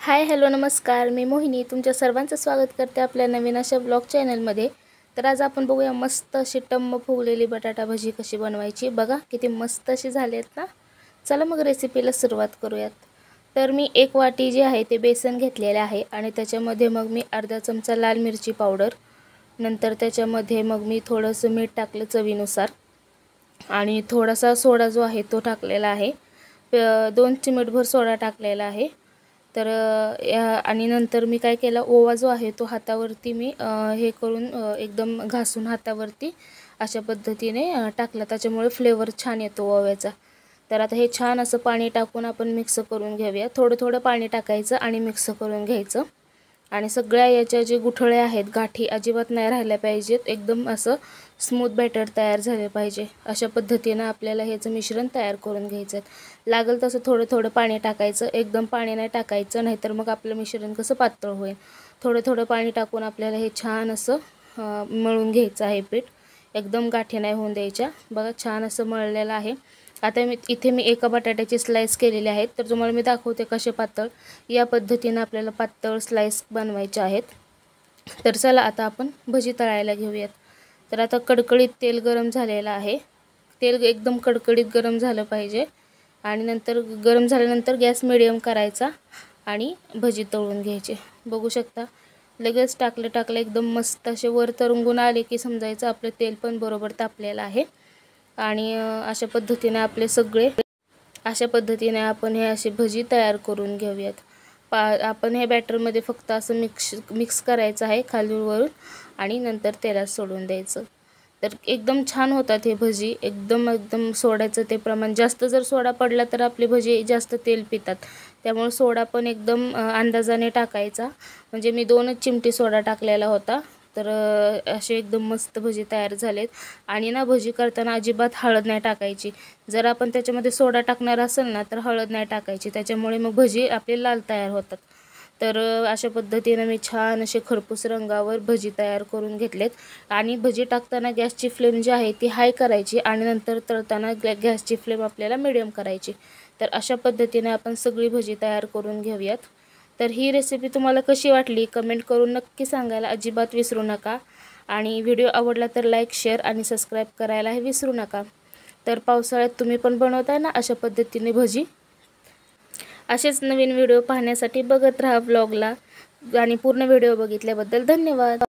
Hi hello नमस्कार, मी मोहिनी तुमच्या सर्वांचं स्वागत करते आपल्या नवीन अशा ब्लॉग चॅनलमध्ये। तर आज आपण बघूया मस्त अशी टम्म फुगलेली बटाटा भजी कशी बनवायची। बघा किती मस्त अशी झाली आहेत ना। चला मग रेसिपीला सुरुवात करूयात। तर मी एक वाटी जे आहे ते बेसन घेतलेले आहे आणि त्याच्यामध्ये मग मी अर्धा चमचा लाल मिरची पावडर, नंतर त्याच्यामध्ये मग मी थोडंसं मीठ टाकलं चवीनुसार आणि थोडासा सोडा जो आहे तो टाकलेला आहे। 2 चिमटभर सोडा टाकलेला आहे। तर आणि नंतर मी काय केलं, ओवा जो आहे तो हातावरती मी हे करून एकदम घासून हातावरती अशा पद्धतीने टाकला, त्याच्यामुळे फ्लेवर छान येतो ओव्याचा। तर आता हे छान असं पाणी टाकून आपण मिक्स करून घेऊया। थोडं थोडं पाणी टाकायचं आणि मिक्स करून घ्यायचं आणि सगळ्या याच्या जे गुठळे आहेत गाठी अजिबात नाही राहिल्या पाहिजेत, एकदम असं स्मूथ बॅटर तयार झाले पाहिजे। अशा पद्धतीने आपल्याला हेचं मिश्रण तयार करून घ्यायचं आहे। लागल तसं थोडं थोडं पाणी टाकायचं, एकदम पाणी नाही टाकायचं, नाहीतर मग आपलं मिश्रण कसं पातळ होईल। थोडं थोडं पाणी टाकून आपल्याला हे छान असं मळून घ्यायचं आहे पीठ, एकदम गाठी नाही होऊन द्यायच्या। बघा छान असं मळलेलं आहे। आता इथे मी एका बटाट्याची स्लाइस केलेले आहेत, तर तुम्हाला मी दाखवते कसे पातळ। या पद्धतीने आपल्याला पातळ स्लाइस बनवायचे आहेत। तर चला आता आपण भजी तळायला घेऊयात। तर आता कडकडीत तेल गरम झालेलं आहे। तेल एकदम कडकडीत गरम झालं पाहिजे आणि नंतर गरम झाल्यानंतर गॅस मिडियम करायचा आणि भजी तळून घ्यायचे। बघू शकता लगेच टाकलं एकदम मस्त असे वर तरंगून आले की समजायचं आपलं तेल पण बरोबर तापलेलं आहे। आणि अशा पद्धतीने आपले सगळे आपण हे असे भजी तयार करून घेऊयात। आपण हे बॅटरमध्ये फक्त असं मिक्स करायचं आहे खालून वरून आणि नंतर तेलात सोडून द्यायचं। तर एकदम छान होतात हे भजी। एकदम सोड्याचं ते प्रमाण जास्त जर सोडा पडला तर आपली भजी जास्त तेल पितात, त्यामुळे सोडा पण एकदम अंदाजाने टाकायचा। म्हणजे मी 2च चिमटी सोडा टाकलेला होता। तर असे एकदम मस्त भजी तयार झालेत। आणि ना भजी करताना अजिबात हळद नाही टाकायची। जर आपण त्याच्यामध्ये सोडा टाकणार असेल ना तर हळद नाही टाकायची, त्याच्यामुळे मग भजी आपले लाल तयार होतात। तर अशा पद्धतीने मी छान असे खरपूस रंगावर भजी तयार करून घेतलेत। आणि भजी टाकताना गॅसची फ्लेम जी आहे ती हाय करायची आणि नंतर तळताना गॅसची फ्लेम आपल्याला मिडियम करायची। तर अशा पद्धतीने आपण सगळी भजी तयार करून घेऊयात। तर ही रेसिपी तुम्हाला कशी वाटली कमेंट करून नक्की सांगायला अजिबात विसरू नका। आणि व्हिडिओ आवडला तर लाईक, शेअर आणि सबस्क्राईब करायलाही विसरू नका। तर पावसाळ्यात तुम्ही पण बनवताय ना अशा पद्धतीने भजी। असेच नवीन व्हिडिओ पाहण्यासाठी बघत राहा ब्लॉगला आणि पूर्ण व्हिडिओ बघितल्याबद्दल धन्यवाद।